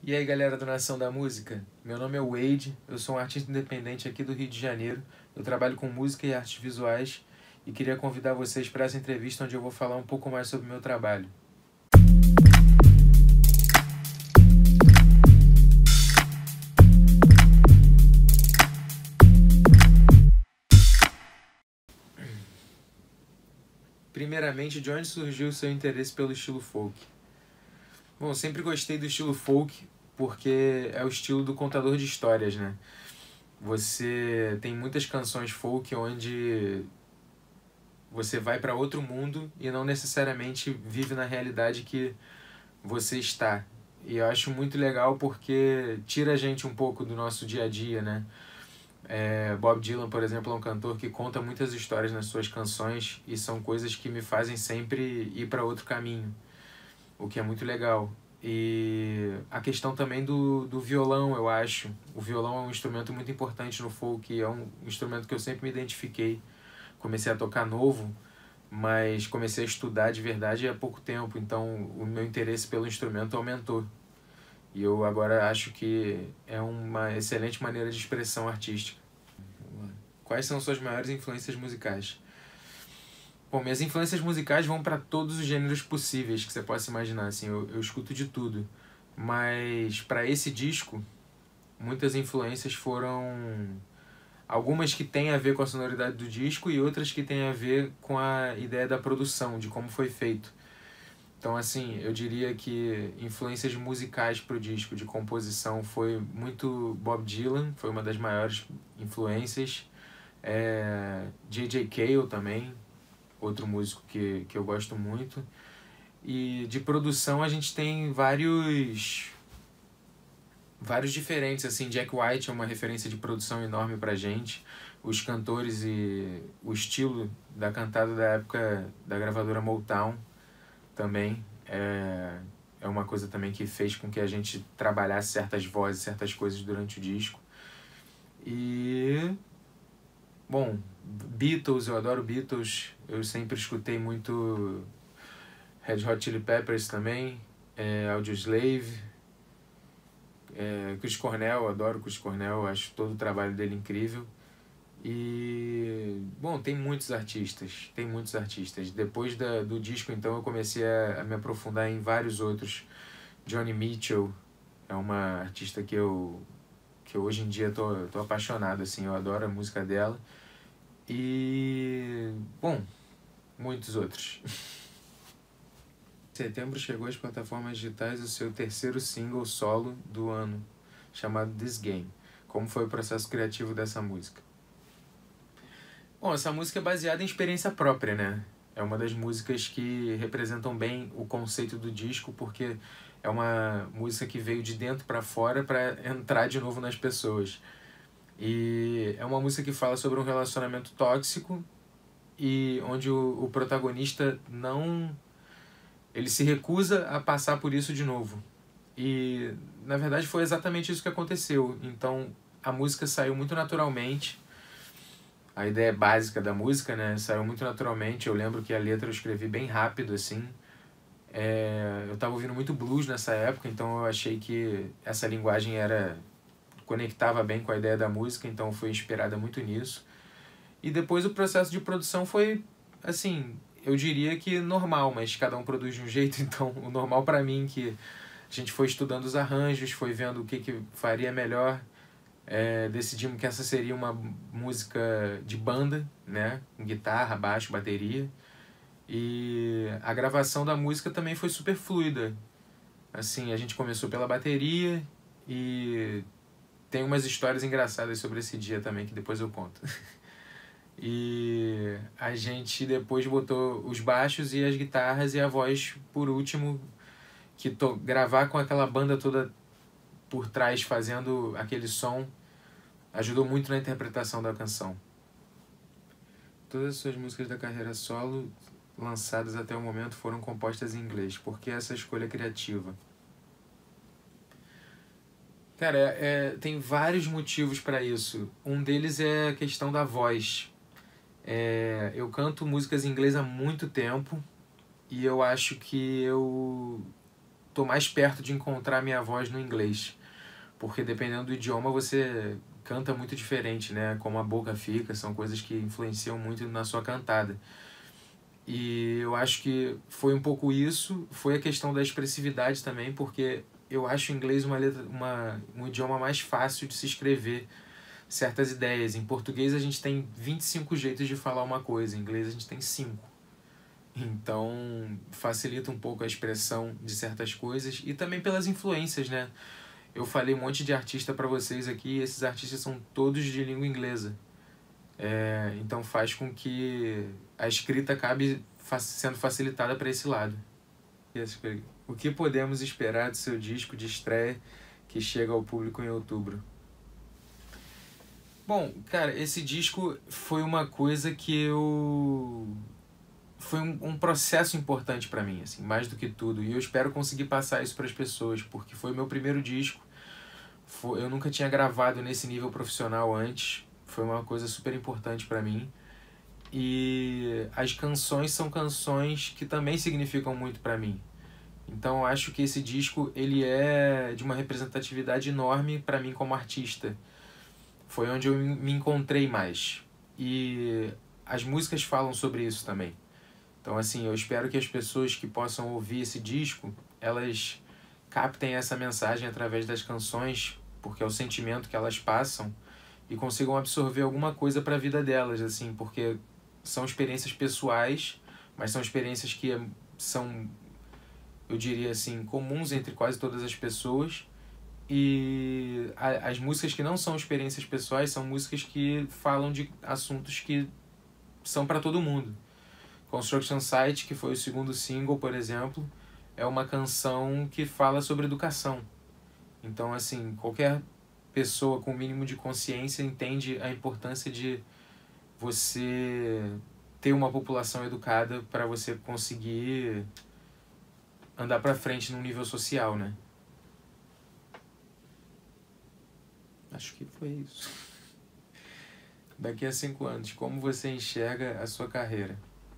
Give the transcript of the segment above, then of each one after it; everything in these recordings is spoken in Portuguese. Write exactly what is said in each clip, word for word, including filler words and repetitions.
E aí, galera do Nação da Música, meu nome é Wade, eu sou um artista independente aqui do Rio de Janeiro, eu trabalho com música e artes visuais e queria convidar vocês para essa entrevista onde eu vou falar um pouco mais sobre o meu trabalho. Primeiramente, de onde surgiu o seu interesse pelo estilo folk? Bom, eu sempre gostei do estilo folk porque é o estilo do contador de histórias, né? Você tem muitas canções folk onde você vai para outro mundo e não necessariamente vive na realidade que você está. E eu acho muito legal porque tira a gente um pouco do nosso dia a dia, né? É, Bob Dylan, por exemplo, é um cantor que conta muitas histórias nas suas canções e são coisas que me fazem sempre ir para outro caminho, o que é muito legal. E a questão também do, do violão, eu acho. O violão é um instrumento muito importante no folk, é um instrumento que eu sempre me identifiquei. Comecei a tocar novo, mas comecei a estudar de verdade há pouco tempo, então o meu interesse pelo instrumento aumentou. E eu agora acho que é uma excelente maneira de expressão artística. Quais são suas maiores influências musicais? Bom, minhas influências musicais vão para todos os gêneros possíveis que você possa imaginar, assim, eu, eu escuto de tudo. Mas para esse disco, muitas influências foram algumas que têm a ver com a sonoridade do disco e outras que têm a ver com a ideia da produção, de como foi feito. Então, assim, eu diria que influências musicais para o disco, de composição, foi muito Bob Dylan, foi uma das maiores influências. É, J J Cale também, outro músico que, que eu gosto muito. E de produção a gente tem vários vários diferentes, assim, Jack White é uma referência de produção enorme pra gente. Os cantores e o estilo da cantada da época da gravadora Motown também é, é uma coisa também que fez com que a gente trabalhasse certas vozes, certas coisas durante o disco. E bom, Beatles, eu adoro Beatles, eu sempre escutei muito Red Hot Chili Peppers também, é, Audioslave, é, Chris Cornell, eu adoro Chris Cornell, acho todo o trabalho dele incrível. E, bom, tem muitos artistas, tem muitos artistas. Depois da, do disco, então, eu comecei a, a me aprofundar em vários outros. Joni Mitchell é uma artista que eu, que eu hoje em dia tô, tô apaixonado, assim, eu adoro a música dela. E, bom, muitos outros. Em setembro chegou às plataformas digitais o seu terceiro single solo do ano, chamado This Game. Como foi o processo criativo dessa música? Bom, essa música é baseada em experiência própria, né? É uma das músicas que representam bem o conceito do disco, porque é uma música que veio de dentro para fora para entrar de novo nas pessoas. E é uma música que fala sobre um relacionamento tóxico e onde o, o protagonista não... ele se recusa a passar por isso de novo. E, na verdade, foi exatamente isso que aconteceu. Então, a música saiu muito naturalmente. A ideia básica da música, né, saiu muito naturalmente. Eu lembro que a letra eu escrevi bem rápido, assim. É, eu estava ouvindo muito blues nessa época, então eu achei que essa linguagem era conectava bem com a ideia da música, então foi inspirada muito nisso. E depois o processo de produção foi, assim, eu diria que normal, mas cada um produz de um jeito, então o normal para mim que a gente foi estudando os arranjos, foi vendo o que, que faria melhor. É, decidimos que essa seria uma música de banda, né? Guitarra, baixo, bateria. E a gravação da música também foi super fluida. Assim, a gente começou pela bateria e tem umas histórias engraçadas sobre esse dia também que depois eu conto. E a gente depois botou os baixos e as guitarras e a voz por último, que to gravar com aquela banda toda por trás fazendo aquele som ajudou muito na interpretação da canção. Todas as suas músicas da carreira solo lançadas até o momento foram compostas em inglês. Por que essa escolha criativa? Cara, é, é, tem vários motivos para isso. Um deles é a questão da voz. É, eu canto músicas em inglês há muito tempo e eu acho que eu tô mais perto de encontrar minha voz no inglês. Porque dependendo do idioma você canta muito diferente, né? Como a boca fica, são coisas que influenciam muito na sua cantada. E eu acho que foi um pouco isso, foi a questão da expressividade também, porque eu acho o inglês uma letra, uma, um idioma mais fácil de se escrever certas ideias. Em português a gente tem vinte e cinco jeitos de falar uma coisa, em inglês a gente tem cinco. Então facilita um pouco a expressão de certas coisas e também pelas influências, né? Eu falei um monte de artista para vocês aqui, e esses artistas são todos de língua inglesa. É, então faz com que a escrita acabe sendo facilitada para esse lado. O que podemos esperar do seu disco de estreia que chega ao público em outubro? Bom, cara, esse disco foi uma coisa que eu... Foi um, um processo importante para mim, assim, mais do que tudo. E eu espero conseguir passar isso para as pessoas, porque foi o meu primeiro disco. Foi, eu nunca tinha gravado nesse nível profissional antes. Foi uma coisa super importante para mim. E as canções são canções que também significam muito para mim. Então eu acho que esse disco ele é de uma representatividade enorme para mim como artista. Foi onde eu me encontrei mais. E as músicas falam sobre isso também. Então assim, eu espero que as pessoas que possam ouvir esse disco, elas captem essa mensagem através das canções, porque é o sentimento que elas passam, e consigam absorver alguma coisa para a vida delas, assim, porque são experiências pessoais, mas são experiências que são, eu diria assim, comuns entre quase todas as pessoas. E a, as músicas que não são experiências pessoais são músicas que falam de assuntos que são para todo mundo. Construction Site, que foi o segundo single, por exemplo, é uma canção que fala sobre educação. Então, assim, qualquer pessoa com o mínimo de consciência entende a importância de você ter uma população educada para você conseguir andar para frente num nível social, né? Acho que foi isso. Daqui a cinco anos, como você enxerga a sua carreira?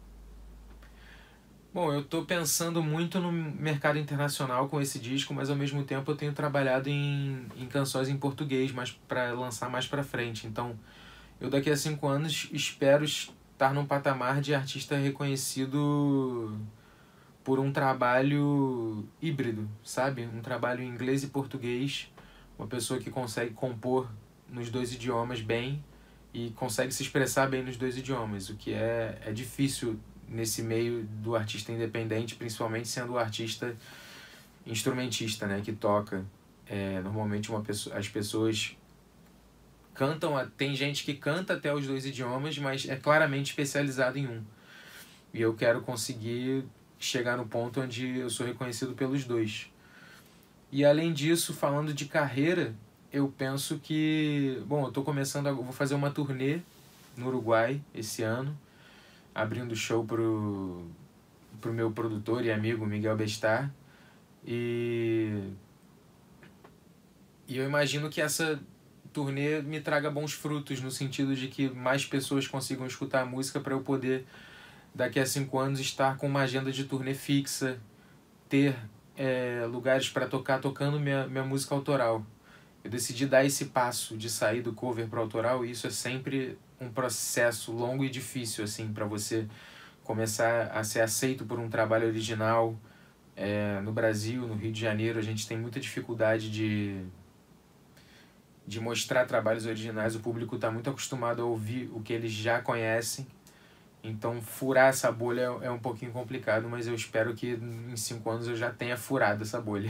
Bom, eu estou pensando muito no mercado internacional com esse disco, mas ao mesmo tempo eu tenho trabalhado em, em canções em português, mas para lançar mais para frente. Então, eu daqui a cinco anos espero estar num patamar de artista reconhecido por um trabalho híbrido, sabe? Um trabalho em inglês e português, uma pessoa que consegue compor nos dois idiomas bem e consegue se expressar bem nos dois idiomas, o que é, é difícil nesse meio do artista independente, principalmente sendo o artista instrumentista, né, que toca. É, normalmente uma pessoa, as pessoas cantam, tem gente que canta até os dois idiomas, mas é claramente especializado em um. E eu quero conseguir chegar no ponto onde eu sou reconhecido pelos dois. E além disso, falando de carreira, eu penso que, bom, eu tô começando, a, eu vou fazer uma turnê no Uruguai esse ano, abrindo show pro, pro meu produtor e amigo Miguel Bestar. E, e eu imagino que essa turnê me traga bons frutos, no sentido de que mais pessoas consigam escutar a música para eu poder, daqui a cinco anos, estar com uma agenda de turnê fixa, ter é, lugares para tocar tocando minha, minha música autoral. Eu decidi dar esse passo de sair do cover para autoral, e isso é sempre um processo longo e difícil, assim, para você começar a ser aceito por um trabalho original. É, no Brasil, no Rio de Janeiro, a gente tem muita dificuldade de, de mostrar trabalhos originais. O público está muito acostumado a ouvir o que eles já conhecem. Então, furar essa bolha é um pouquinho complicado, mas eu espero que em cinco anos eu já tenha furado essa bolha.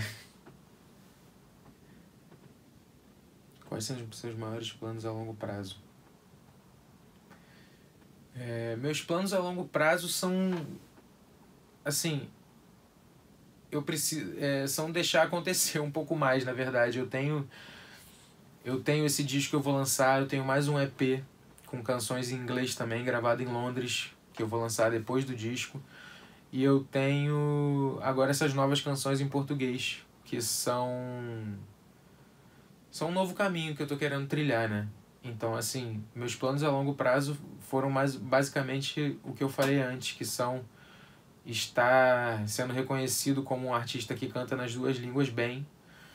Quais são os seus maiores planos a longo prazo? É, meus planos a longo prazo são, assim, eu preciso, é, são deixar acontecer um pouco mais, na verdade. Eu tenho, eu tenho esse disco que eu vou lançar, eu tenho mais um E P com canções em inglês também, gravado em Londres, que eu vou lançar depois do disco. E eu tenho agora essas novas canções em português, que são, são um novo caminho que eu tô querendo trilhar, né? Então, assim, meus planos a longo prazo foram mais basicamente o que eu falei antes, que são está sendo reconhecido como um artista que canta nas duas línguas bem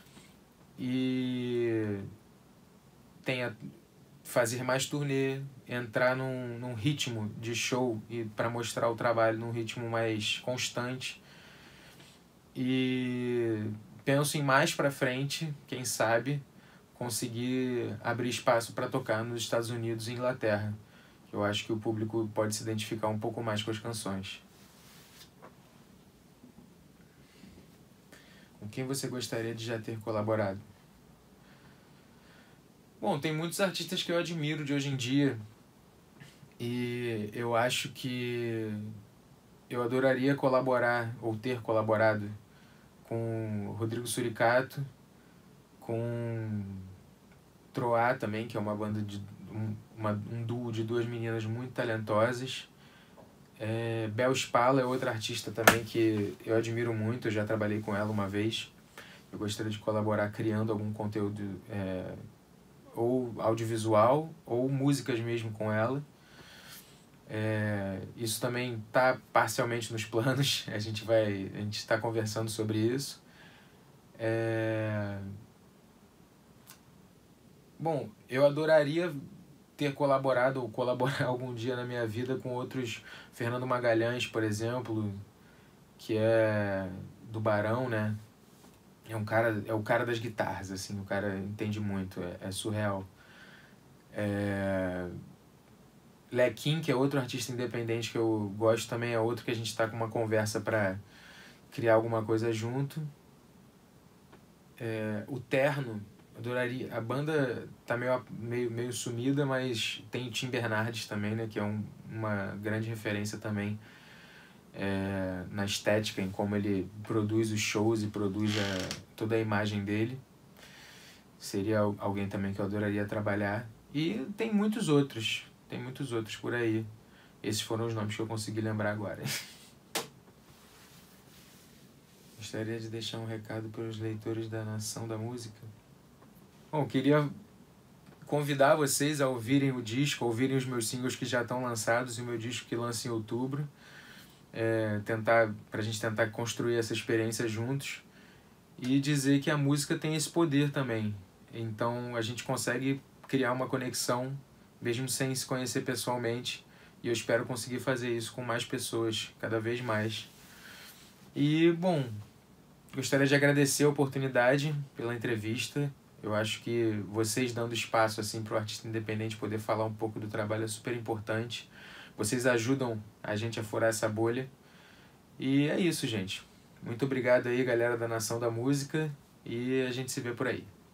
e tem a fazer mais turnê, entrar num, num ritmo de show e para mostrar o trabalho num ritmo mais constante. E penso em mais para frente, quem sabe, conseguir abrir espaço para tocar nos Estados Unidos e Inglaterra. Eu acho que o público pode se identificar um pouco mais com as canções. Com quem você gostaria de já ter colaborado? Bom, tem muitos artistas que eu admiro de hoje em dia e eu acho que eu adoraria colaborar ou ter colaborado com Rodrigo Suricato, com Troá também, que é uma banda de um, uma, um duo de duas meninas muito talentosas. É, Bel Spala é outra artista também que eu admiro muito, eu já trabalhei com ela uma vez. Eu gostaria de colaborar criando algum conteúdo é, ou audiovisual ou músicas mesmo com ela. É, isso também está parcialmente nos planos, a gente vai, a gente está conversando sobre isso. É, bom, eu adoraria ter colaborado ou colaborar algum dia na minha vida com outros, Fernando Magalhães, por exemplo, que é do Barão, né? É um cara, é o cara das guitarras, assim, o cara entende muito, é, é surreal. É... Lequim, que é outro artista independente que eu gosto também, é outro que a gente está com uma conversa para criar alguma coisa junto. É... O Terno, adoraria. A banda tá meio, meio, meio sumida, mas tem o Tim Bernardes também, né, que é um, uma grande referência também é, na estética, em como ele produz os shows e produz a, toda a imagem dele. Seria alguém também que eu adoraria trabalhar. E tem muitos outros, tem muitos outros por aí. Esses foram os nomes que eu consegui lembrar agora. Gostaria de deixar um recado para os leitores da Nação da Música. Bom, queria convidar vocês a ouvirem o disco, ouvirem os meus singles que já estão lançados e o meu disco que lança em outubro. É, tentar, pra gente tentar construir essa experiência juntos e dizer que a música tem esse poder também. Então a gente consegue criar uma conexão mesmo sem se conhecer pessoalmente e eu espero conseguir fazer isso com mais pessoas, cada vez mais. E, bom, gostaria de agradecer a oportunidade pela entrevista. Eu acho que vocês dando espaço assim para o artista independente poder falar um pouco do trabalho é super importante. Vocês ajudam a gente a furar essa bolha. E é isso, gente. Muito obrigado aí, galera da Nação da Música. E a gente se vê por aí.